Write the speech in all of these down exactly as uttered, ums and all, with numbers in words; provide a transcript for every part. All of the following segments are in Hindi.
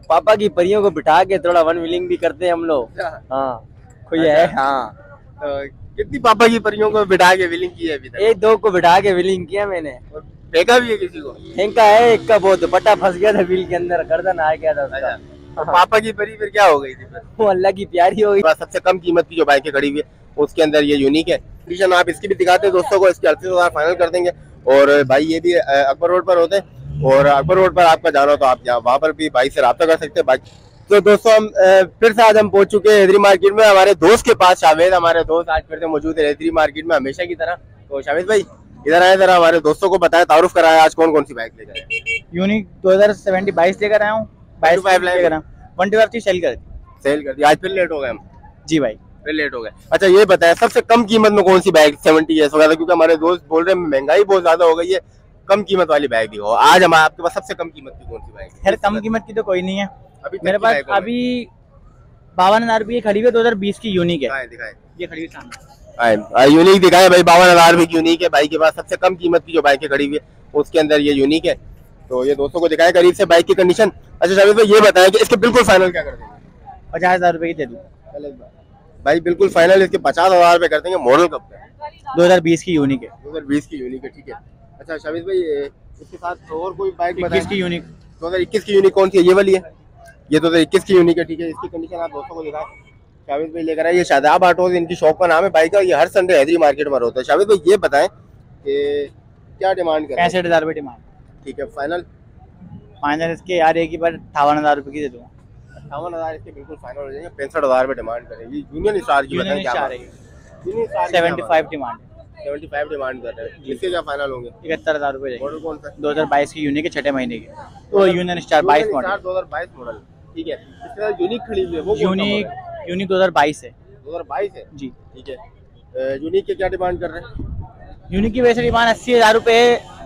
पापा की परियों को बिठा के थोड़ा वन व्हीलिंग भी करते हैं हम लोग। हाँ कोई है। हाँ तो कितनी पापा की परियों को बिठा के व्हीलिंग की है अभी तक? एक दो को बिठा के व्हीलिंग किया मैंने। फेंका भी है किसी को? फेंका है एक का, बहुत दुपट्टा फंस गया था व्हील के अंदर, गर्दन आ गया था उसका। तो पापा की परी फिर क्या हो गई थी फिर? वो अल्लाह की प्यारी हो गई। सबसे कम कीमत की जो बाइकें खड़ी हुई है उसके अंदर ये यूनिक है। कंडीशन आप इसकी भी दिखाते हैं दोस्तों को, इसके अड़तीस हजार फाइनल कर देंगे। और भाई ये भी अकबर रोड पर होते हैं, और अकबर रोड पर आपका जाना हो तो आप यहाँ वहाँ पर भी भाई से रब्ता कर सकते हैं। बाइक तो दोस्तों हम फिर से आज हम पहुंच चुके हैं हैदरी मार्केट में, हमारे दोस्त के पास। शावेद हमारे दोस्त आज फिर से मौजूद है हैदरी मार्केट में हमेशा की तरह। तो शावेद भाई इधर आए, जरा हमारे दोस्तों को बताया, तारुफ कराया आज कौन कौन सी बाइक लेकर आए? यूनिक दो हजार सेवेंटी बाईस लेकर आया हूँ। बाईस लेकर आया वन टू फाइव सेल कर दी सेल कर दी आज फिर लेट हो गए हम। जी भाई फिर लेट हो गए। अच्छा ये बताया सबसे कम कीमत में कौन सी बाइक सेवेंटी एस वगैरह, क्योंकि हमारे दोस्त बोल रहे हैं महंगाई बहुत ज्यादा हो गई है, कम कीमत वाली बाइक दी हो। आज हमारे आपके पास सबसे कम कीमत की कौन सी बाइक? खैर कम कीमत की तो कोई नहीं है अभी मेरे पास। अभी बावन हजार रुपये खड़ी हुई दो हजार बीस की यूनिक है। दिखाए ये खड़ी हुई सामने यूनिक दिखाए भाई, बावन हजार रुपए की यूनिक है भाई के पास। सबसे कम कीमत की जो बाइकें खड़ी हुई है उसके अंदर ये यूनिक है। तो ये दोस्तों को दिखाए करीब से बाइक की कंडीशन। अच्छा शाबिद भाई ये बताएं कि इसके बिल्कुल फाइनल क्या कर देंगे? पचास हजार रुपए की दे दूँ भाई, बिल्कुल फाइनल इसके पचास हजार रुपए कर देंगे। मॉडल कब का? दो हजार बीस की यूनिक है। दो हजार बीस की यूनिक है, ठीक है। अच्छा शाबिद भाई इसके साथ और कोई बाइक इक्कीस की यूनिक दो हजार इक्कीस की यूनिक कौन सी है? ये वाली है, ये दो हजार इक्कीस की यूनिक है, ठीक है। इसकी कंडीशन आप दोस्तों को दिखाएं। शाबिद भाई लेकर आए, ये शादाब ऑटोज इनकी शॉप का नाम है बाइक का। ये हर संडे हैदरी मार्केट में होता है। शाबिद भाई ये बताएं कि क्या डिमांड करें? पैंसठ हजार रुपये डिमांड। ठीक है फाइनल फाइनल इसके यार एक ही बार अट्ठावन हजार रुपये की दे दूँगा। अट्ठावन हजार इसके बिल्कुल फाइनल हो जाएंगे। पैंसठ हजार रुपये डिमांड करेंगे। यूनियन स्टार की बताएं क्या? Seventy five demand seventy five demand कर रहे हैं। इसके क्या फाइनल होंगे? इकहत्तर हजार रुपये। मॉडल कौन सा? दो हजार बाईस की यूनिक है, छठे महीने की। तो यूनियन स्टार बाईस मॉडल दो हजार बाईस मॉडल, ठीक है। इसके साथ यूनिक खड़ी हुई है वो यूनिक यूनिक दो हजार बाईस है। दो हजार बाईस है जी, ठीक है। यूनिक के क्या डिमांड कर रहे हैं? यूनिक की वैसे डिमांड अस्सी हजार रुपये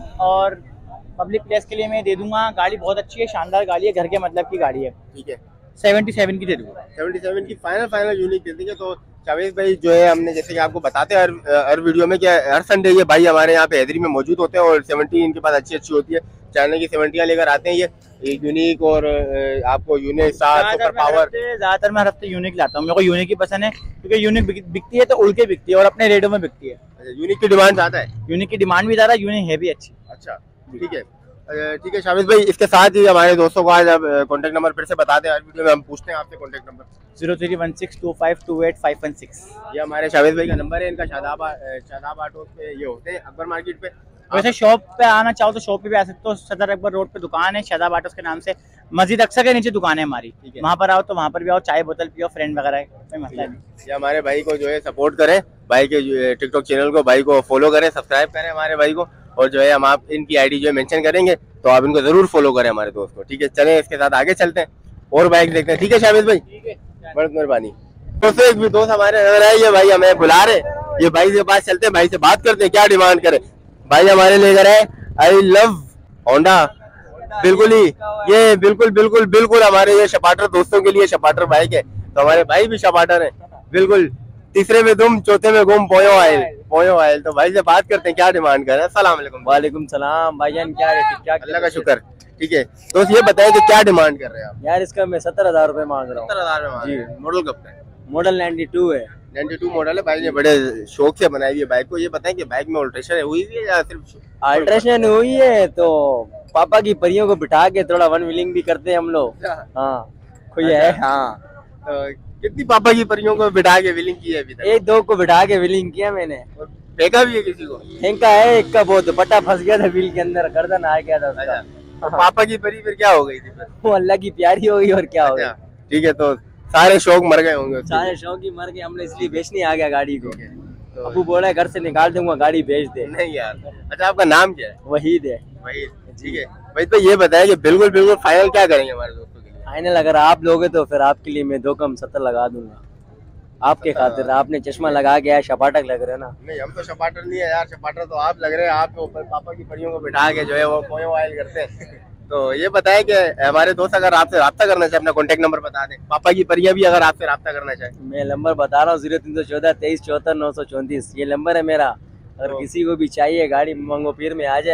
और पब्लिक प्लेस के लिए मैं दे दूंगा। गाड़ी बहुत अच्छी है, शानदार गाड़ी है, घर के मतलब की गाड़ी है, ठीक है। सेवेंटी सेवन की दे दूंगा। सेवेंटी सेवन की फाइनल फाइनल यूनिक दे देंगे। तो शावेद भाई जो है हमने जैसे कि आपको बताते हैं हर हर वीडियो में कि हर संडे ये भाई हमारे यहाँ पे हैदरी में मौजूद होते हैं और सेवेंटी इनके पास अच्छी अच्छी होती है। चाइना की सेवेंटियाँ लेकर आते हैं ये यूनिक और आपको यूनिक स्टार सुपर पावर। ज्यादातर मैं हर हफ्ते यूनिक लाता हूँ, मेरे को यूनिक ही पसंद है क्योंकि यूनिक बिकती है तो उड़ के बिकती है और अपने रेटों में बिकती है। यूनिक की डिमांड ज्यादा है? यूनिक की डिमांड भी ज्यादा, यूनिक है भी अच्छी। अच्छा ठीक है ठीक है शाबिद भाई, इसके साथ ही हमारे दोस्तों को आज अब कॉन्टैक्ट नंबर फिर से बता दें। हर वीडियो में हम पूछते हैं आपसे contact number. Zero three one six two five two eight five one six ये हमारे शाबिद भाई का नंबर है। इनका शादाब शादाब ऑटो पे ये होते हैं अकबर मार्केट पे। वैसे शॉप पे आना चाहो तो शॉप पे भी आ सकते हो। सदर अकबर रोड पे दुकान है शादाब ऑटोस के नाम से। मस्जिद अक्सर के नीचे दुकान है हमारी, वहाँ पर आओ तो वहाँ पर भी आओ, चाय बोतल पियो, फ्रेंड वगैरह कोई मसला नहीं। ये हमारे भाई को जो है सपोर्ट करें, भाई के टिकटॉक चैनल को भाई को फॉलो करें, सब्सक्राइब करें हमारे भाई को। और जो है हम आप इनकी आईडी जो है मेंशन करेंगे तो आप इनको जरूर फॉलो करें हमारे दोस्त को, ठीक है। चलें इसके साथ आगे चलते हैं और बाइक देखते हैं, ठीक है शाबिद भाई? बहुत मेहरबानी। दोस्तों एक भी दोस्त हमारे नजर आए, ये भाई हमें बुला रहे, ये भाई के पास चलते हैं, भाई से बात करते हैं क्या डिमांड करे। भाई हमारे लेकर आए आई लव होंडा, बिल्कुल ही ये बिल्कुल बिल्कुल बिल्कुल हमारे ये शपाटर दोस्तों के लिए शपाटर बाइक है। तो हमारे भाई भी शपाटर है बिल्कुल। तीसरे में दुम, चौथे में गुम, पोयो आयल पोयो आयल। तो भाई से बात करते हैं क्या डिमांड कर रहे हैं। अस्सलाम वालेकुम। वालेकुम सलाम भाईजान, क्या रेट? क्या अल्लाह का शुक्र, ठीक है। दोस्त ये बताएं कि क्या डिमांड कर रहे हैं आप? यार इसका मैं सत्तर हजार रुपए मांग रहा हूँ। सत्तर हजार में मांग रहे हैं। मॉडल कब का है? मॉडल नाइन्टी टू है। नाइन्टी टू मॉडल है। भाई ने बड़े शौक से बनाई हुई है बाइक को। ये बताएं कि बाइक में अल्ट्रेशन हुई है या सिर्फ अल्ट्रेशन हुई है? तो पापा की परियों को बिठा के थोड़ा वन व्हीलिंग भी करते हैं हम लोग। हाँ कोई है। हाँ कितनी पापा की परियों को बिठा के व्हीलिंग की है अभी तक? एक दो को बिठा के व्हीलिंग किया मैंने। फेंका भी है किसी को? फेंका है एक का, बहुत दुपट्टा फंस गया था व्हील के अंदर, गर्दन आ गया था उसका। तो पापा की परी फिर क्या हो गई थी फिर? वो अल्लाह की प्यारी हो गई और क्या हो गया। ठीक है, तो सारे शौक मर गए होंगे। सारे शौक ही मर गए, हमने इसलिए बेचने आ गया गाड़ी को। तो अबू बोला घर से निकाल दूंगा, गाड़ी बेच दे। नहीं यार। अच्छा आपका नाम क्या है? वहीद है। वहीद, ठीक है भाई। तो ये बताया कि बिल्कुल बिल्कुल फाइनल क्या करेंगे हमारे दोस्तों के लिए? फाइनल अगर आप लोगे तो फिर आपके लिए मैं दो कम सत्तर लगा दूंगा आपके खातिर। आपने चश्मा लगा के आया, शपाटक लग रहे ना। नहीं हम तो शपाटर नहीं है यार, शपाटर तो आप लग रहे हैं। आपके ऊपर पापा की परियों को बिठा के जो है वो पोयो ऑयल करते हैं। तो ये बताएं कि हमारे दोस्त अगर आपसे राब्ता करना चाहे अपना कॉन्टेक्ट नंबर बता दें। पापा की परियां भी अगर आपसे राब्ता करना चाहे। मैं नंबर बता रहा हूँ, जीरो तीन सौ चौदह तेईस चौहत्तर नौ सौ चौंतीस ये नंबर है मेरा। अगर किसी को भी चाहिए गाड़ी मंगो पीर में आ जाए,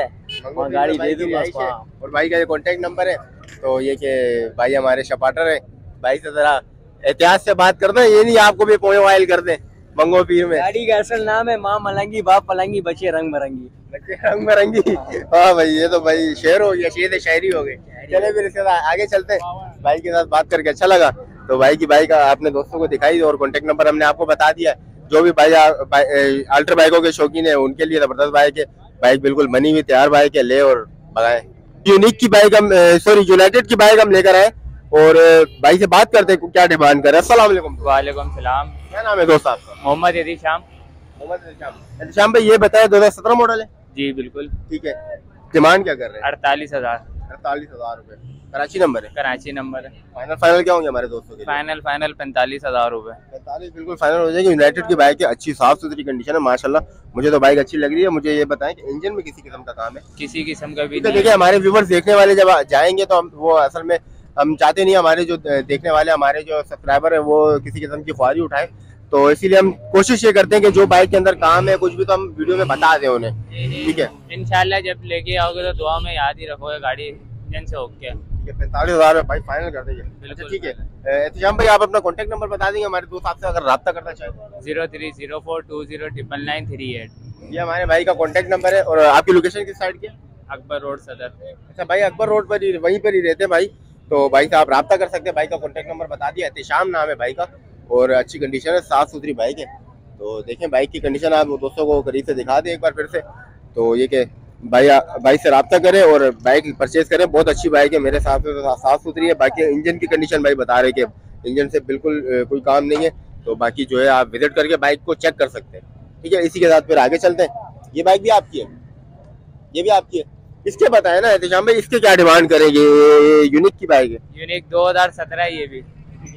मंगोपीर गाड़ी में भाई दे की दूंगा रिहाइश उसको, है। हाँ। और भाई का ये कॉन्टेक्ट नंबर है। तो ये कि भाई हमारे शपाटर है, भाई से जरा एहतियात से बात करना, ये नहीं आपको भी पोए वाइल कर दे मंगोपीर में। गाड़ी का असल नाम है माँ मलंगी बाप पलंगी बचे रंग बिरंगी। बच्चे रंग बिरंगी। हाँ भाई ये तो भाई शेर हो गया, शेर शायरी हो गई। चले फिर इसके बाद आगे चलते हैं। भाई के साथ बात करके अच्छा लगा। तो भाई की बाइक आपने दोस्तों को दिखाई और कॉन्टेक्ट नंबर हमने आपको बता दिया है। जो भी भाई अल्ट्रा बाइकों के शौकीन है उनके लिए जबरदस्त बाइक है। बाइक बिल्कुल बनी हुई तैयार बाइक है, ले और भगाए। यूनिक की बाइक हम सॉरी यूनाइटेड की बाइक हम लेकर आए और भाई से बात करते हैं क्या डिमांड कर रहे हैं। अस्सलाम वालेकुम। वालेकुम सलाम। क्या नाम है दोस्त आपका? मोहम्मद एहतिशाम। मोहम्मद शाम भाई ये बताया दो हजार सत्रह मॉडल है? जी बिल्कुल। ठीक है, डिमांड क्या कर रहे हैं? अड़तालीस हजार अड़तालीस हजार रूपए। कराची नंबर है? कराची नंबर है। फाइनल फाइनल क्या होंगे हमारे दोस्तों के लिए? फाइनल फाइनल पैंतालीस हजार रूपए। पैंतालीस बिल्कुल फाइनल हो जाएगी। यूनाइटेड की बाइक है, अच्छी साफ सुथरी कंडीशन है माशाल्लाह। मुझे तो बाइक अच्छी लग रही है। मुझे ये बताएं कि इंजन में किसी किस्म का काम है? किसी किस्म का भी तो नहीं। देखिए हमारे व्यूवर्स देखने वाले जब जाएंगे तो हम वो असल में हम चाहते नहीं हमारे जो देखने वाले हमारे जो सब्सक्राइबर है वो किसी किस्म की ख्वाहिश उठाए। तो इसीलिए हम कोशिश ये करते हैं कि जो बाइक के अंदर काम है कुछ भी तो हम वीडियो में बता दें उन्हें। ठीक है, इंशाल्लाह जब लेके आओगे तो दुआ में याद ही रखोगे गाड़ी इंजन से ओके। ठीक है, पैंतालीस हजार भाई फाइनल कर देंगे। अच्छा ठीक है, एहतिशाम भाई आप अपना कॉन्टेक्ट नंबर बता देंगे हमारे दोस्त आपसे अगर राब्ता करना चाहें। Zero three zero four two zero triple nine three eight. ये हमारे भाई का कॉन्टेक्ट नंबर है। और आपकी लोकेशन किस साइड की है? अकबर रोड सदर। अच्छा भाई अकबर रोड पर ही वहीं पर ही रहते हैं भाई। तो भाई से आप राब्ता कर सकते हैं। भाई का कॉन्टेक्ट नंबर बता दिया, एहतिशाम नाम है भाई का और अच्छी कंडीशन है, साफ सुथरी बाइक है। तो देखें बाइक की कंडीशन आप दोस्तों को करीब से दिखा दें एक बार फिर से। तो ये कि भाई भाई से राब्ता करें और बाइक परचेज करें। बहुत अच्छी बाइक है मेरे हिसाब से, तो साफ सुथरी है। बाकी इंजन की कंडीशन भाई बता रहे कि इंजन से बिल्कुल कोई काम नहीं है। तो बाकी जो है आप विजिट करके बाइक को चेक कर सकते हैं। ठीक है, इसी के साथ फिर आगे चलते हैं। ये बाइक भी आपकी है? ये भी आपकी है? इसके बताए ना एहतिशाम भाई, इसके क्या डिमांड करेंगे? यूनिक की बाइक है? यूनिक दो हजार सत्रह ये भी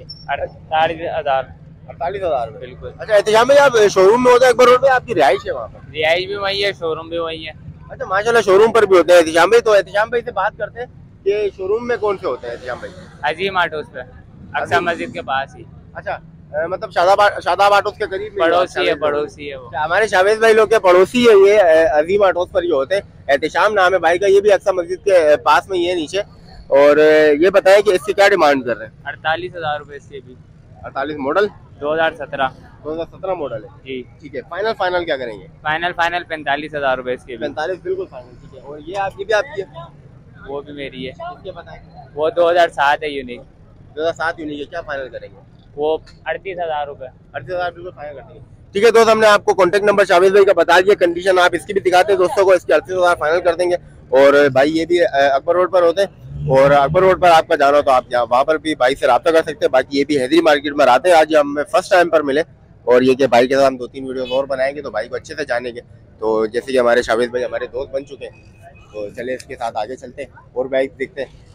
अड़तालीस हजार अड़तालीस हजार बिल्कुल। अच्छा एहतिशाम भाई आप शोरूम में होते हैं अकबर रोड में, आपकी रिहाइश है वहाँ पर? रिहाइश भी वही है, शोरूम भी वही है। अच्छा माशाल्लाह, शोरूम पर भी होते हैं एहतिशाम भाई। तो एहतिशाम भाई से बात करते हैं कि शोरूम में कौन से होते हैं एहतिशाम भाई? अजीम आटोस पे, अक्सा मस्जिद के पास ही। अच्छा अ, मतलब शादाब शादाब आटोस के करीब में ही पड़ोसी है, शावेज भाई। पड़ोसी है वो। अच्छा, हमारे शावेज भाई लोग के पड़ोसी है ये। अ, अजीम आटोस पर ही होते हैं। एहतिशाम नाम है भाई का, ये भी अक्सा मस्जिद के अ, पास में ही है नीचे। और अ, ये बताएं कि इसकी क्या डिमांड कर रहे हैं? अड़तालीस हजार रूपए इससे भी। अड़तालीस मॉडल दो हजार सत्रह दो हजार सत्रह मॉडल है। जी। ठीक है, फाइनल फाइनल क्या करेंगे? फाइनल फाइनल पैंतालीस हजार रूपए इसके भी। पैंतालीस बिल्कुल फाइनल। ठीक है, और ये आपकी भी आपकी है? वो भी मेरी है। इसके बताएं। वो दो हजार सात है यूनिक। दो हजार सात यूनिक है, क्या फाइनल करेंगे? वो अड़तीस हजार रूपए। अड़तीस हजार बिल्कुल फाइनल कर देंगे। ठीक है दोस्त, हमने आपको कॉन्टेक्ट नंबर शावेज भाई का बता दिया। कंडीशन आप इसकी भी दिखाते हैं दोस्तों को, इसके अड़तीस हजार फाइनल कर देंगे। और भाई ये भी अकबर रोड पर होते हैं और अकबर रोड पर आपका जाना हो तो आप यहाँ वहाँ पर भी भाई से रब्ता कर सकते हैं। बाकी ये भी हैदरी मार्केट में आते हैं। आज हमें फर्स्ट टाइम पर मिले और ये कि भाई के साथ हम दो तीन वीडियो और बनाएंगे तो भाई को अच्छे से जानेंगे। तो जैसे कि हमारे शावेज भाई हमारे दोस्त बन चुके हैं, तो चले इसके साथ आगे चलते हैं और बाइक देखते हैं।